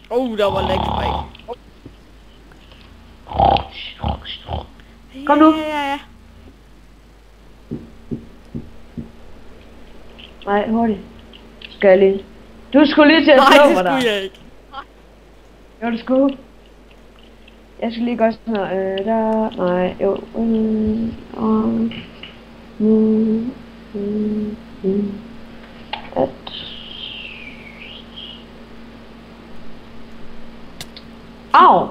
Der var læk spike. Kom nu. Ja. Nej, hurtigt. Skal jeg lige. Du skulle lige til at slå mig der. Nej, det skulle jeg ikke. Jo, det skulle. Jeg skal lige gøre sådan noget. Der. Nej, jo. At. Au!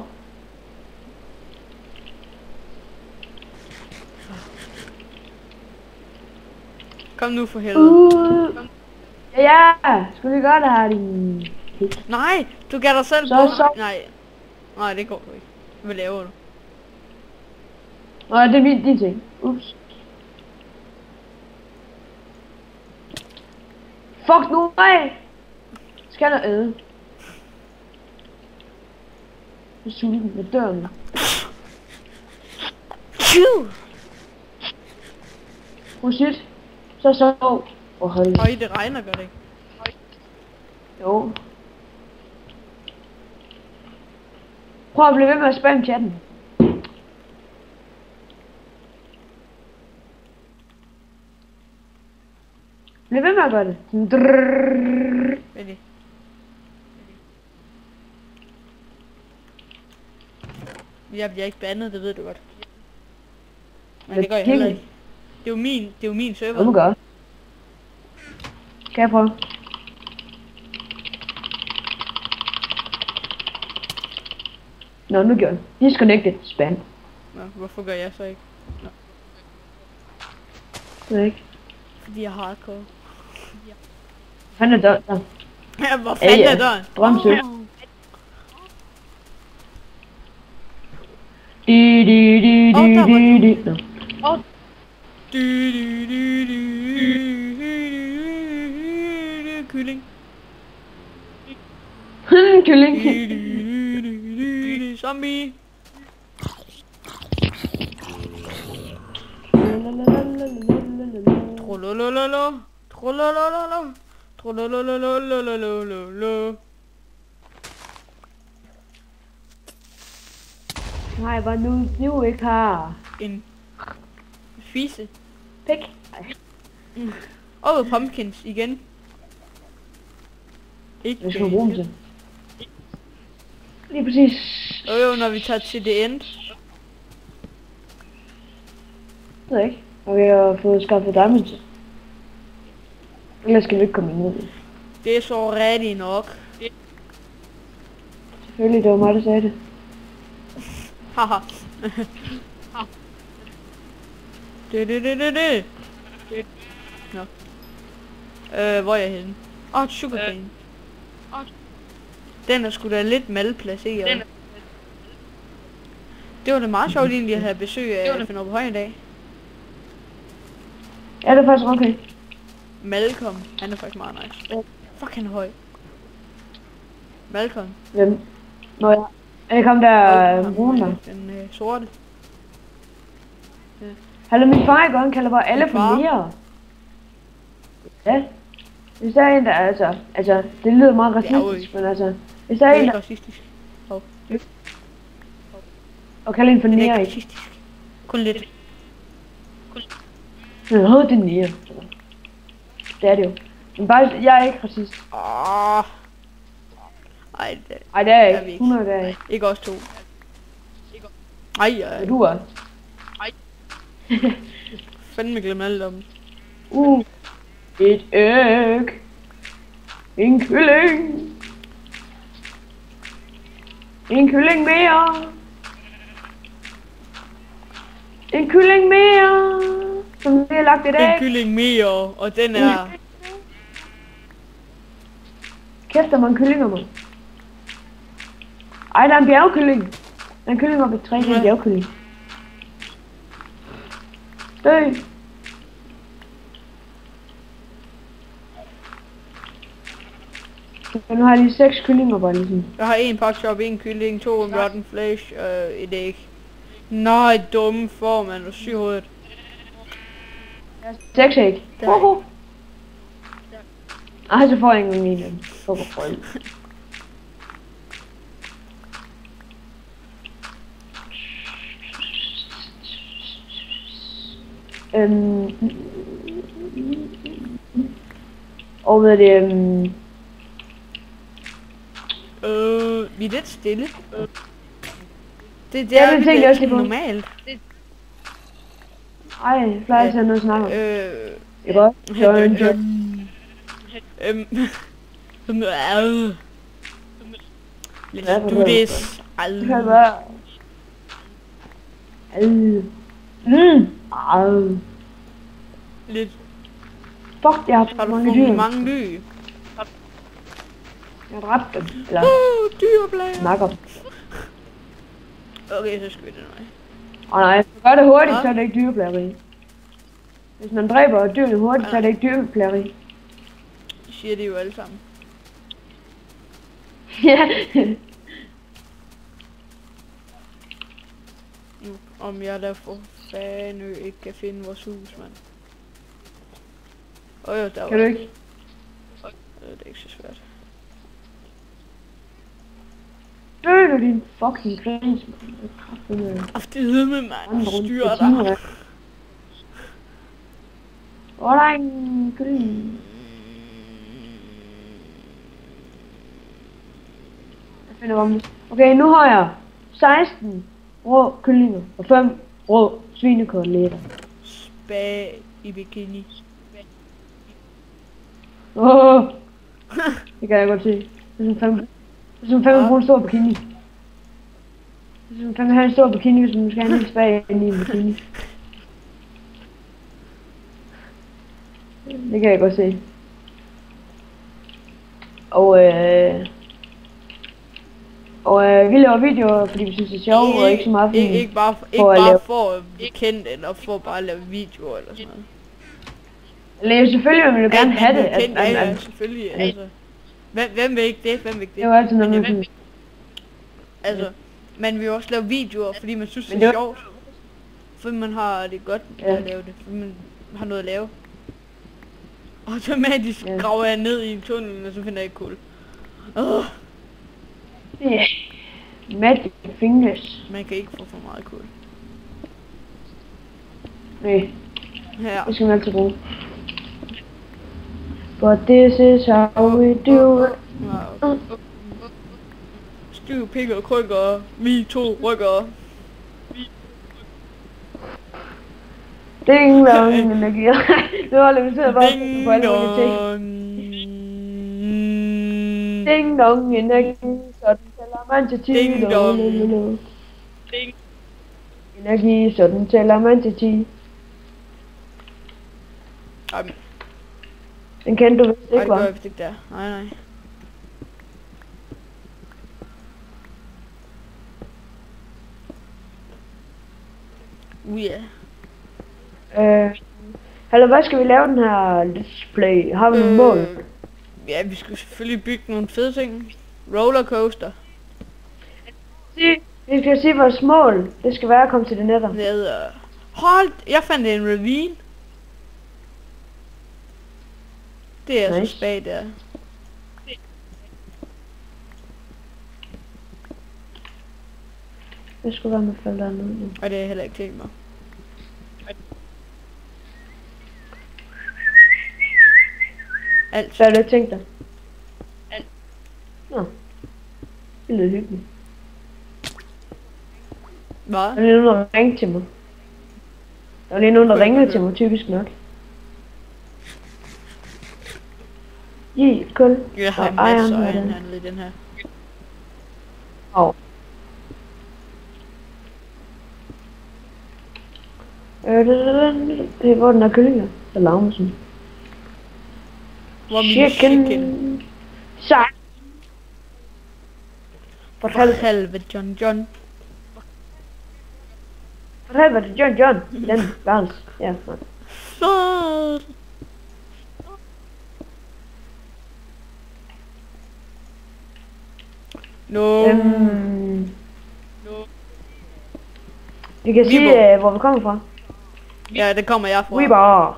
Kom nu for helvede. Ja, skulle vi gøre det her, din... Nej, du gav dig selv Så. Nej, det går du ikke. Hvad laver du? Nej, det er din ting. Ups. Fuck nu, nej! Skal der æde? Jeg er sulten med døren. Prosit. Så sov. Hold. Høj, det regner, gør det ikke? Jo. Prøv at blive ved med at spamme chatten. Bliv ved med at gøre det. Hvad det? Jeg bliver ikke bandet, det ved du godt. Men det gør jeg heller ikke. Det er jo min server. Hvad må gøre? Skal jeg prøve? Nå, nu gør jeg. Disconnected. Spam. Nå, hvorfor gør jeg så ikke? Det er ikke. Fordi jeg er hardcore. Han er død der. Ja, hvor fanden er døren? Drømsø. Di. Nå. Kylling. Kylling. Zombie. Trololololo. Trololololo. Trolololololololo. Nej, hvad nu ikke har. En fise. Pik. Og pumpkins igen. Ikke. Jeg skal bruge dem til. Lige præcis. Jo, når vi tager til det end. Det ved jeg ikke. Og vi har fået skaffet diamonds. Ellers skal vi ikke komme ind. Det er så rigtig nok. Selvfølgelig, det var mig, der sagde det. Haha. Det. Nå. Hvor er jeg henne? Sugarcane. Den er sgu da lidt malplaceret. Det var da meget sjovt egentlig at have besøg af Finn Høj i dag. Ja, det er faktisk okay. Malcolm, han er faktisk meget nice. Fuck, han er høj. Malcolm. Hvem? Nå ja. Er det ham der brune der? Den sorte. Ja. Hallo, min far han kalder bare alle for mere. Ja. Hvis der er en der altså, det lyder meget racistisk, men altså, hvis der er en der... racistisk. Og kalder en for nære, nære, ikke? Racistisk. Kun lidt. Det er nære. Det er det jo. Men bare, jeg er ikke racist. Ej, det er jeg ikke. 100 er ikke. Ikke os to. Ej. Men du er. Fandme glem alt om. Et æg. En kylling. En kylling mere. En kylling mere. Som vi har lagt et æg. En kylling mere, og den er... Kæft, der er mange kyllinger, man. Ej, der er en bjergkylling. Der er en kylling oppe i et træ, en bjergkylling. Dø. Nu har jeg lige 6 kyllinger bare ligesom. Jeg har en pakshop, en kylling, 2 rotten flesh, et æg. Nej, dumme formand, du syg hovedet. 6 æg. Ej, så får jeg ingen mine. Fuck for Og hvad det vi er lidt stille. Det Ja, er det tænkte jeg også lige på. normalt. Ej, plejer at have noget at snakke om. Ikke Let's do this. Det kan være. Lidt. Fuck, jeg har Har du mange fundet dyr. mange dyr? Jeg har dræbt dem. Eller Dyreplager. snakker dem. Okay, så skal vi den vej. Nej, hvis man gør det hurtigt, så er det ikke dyreplageri. Hvis man dræber dyrene hurtigt, så er det ikke dyreplageri. Det siger de jo alle sammen. Ja. Nu, om jeg der for fanden ikke kan finde vores hus, mand. Jo, der var... Kan du ikke? Det er ikke så svært. Dø du din fucking gris, mand. Det hedder med mig. Styr dig. Hvor er der en gris? Jeg finder om det. Okay, nu har jeg 16 rå kyllinger og 5 rå svinekoteletter. Spag i bikini. Det kan jeg godt se. Det er som fem bruger en stor bikini. Det er som fem have en stor bikini, hvis man skal have en spag ind i en bikini. Det kan jeg godt se. Og vi laver videoer, fordi vi synes det er sjovt, og ikke så meget ikke bare for at blive kendt, eller for bare at lave videoer eller sådan noget. Eller selvfølgelig vil du gerne have det. Ja, selvfølgelig. Altså. Hvem vil ikke det? Hvem vil ikke det? Det var altid noget med altså, man vil jo også lave videoer, fordi man synes det er sjovt. Fordi man har det godt at lave det. Fordi man har noget at lave. Automatisk graver jeg ned i en tunnel, og så finder jeg ikke kul. Yeah. Magic fingers. Man kan ikke få for meget kul. Nej. Her. Det skal man altid bruge. But this is how we do it. Styv, pikker, krykker, vi to rykker. Ding dong energi. Nu holder vi sidder bare på alle mulige ting. Ding dong energi. Sådan tæller man til 10. Ding dong. Energi, sådan tæller man til 10. Den kendte du vist ikke, var? Nej, det gør jeg ikke der. Nej. Hallo, hvad skal vi lave den her let's play? Har vi nogle mål? Ja, vi skal selvfølgelig bygge nogle fede ting. Rollercoaster. Vi skal sige vores mål. Det skal være at komme til det netter. Hold! Jeg fandt en ravine. Det er nice. Så spag der. Jeg skulle være med at falde dernede nu. Og det er heller ikke tænkt mig. Alt. Hvad har du tænkt dig? Alt. Nå. Det lyder hyggeligt. Hvad? Der er lige nogen, der ringede til mig. Der var lige nogen, der ringede til mig, typisk nok. Gi et kul. Jeg har masser af handlet i den her. Det er hvor den er kyllinger. Der larmer sådan. Hvor er chicken? Sejt. For helvede, John. For helvede, John. Den værelse. Ja, man. Så. No. Vi kan sige, hvor vi kommer fra. Ja, det kommer jeg fra. Weber.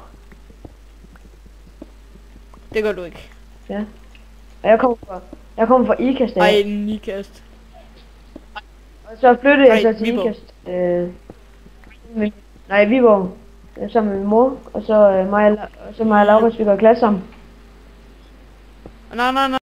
Det gør du ikke. Ja. Og jeg kommer fra Ikast. Ej, en Ikast. Og så flyttede jeg så til Ikast. Nej, Viborg. sammen med min mor, og så mig og Laurits, vi går i klasse sammen. Nej.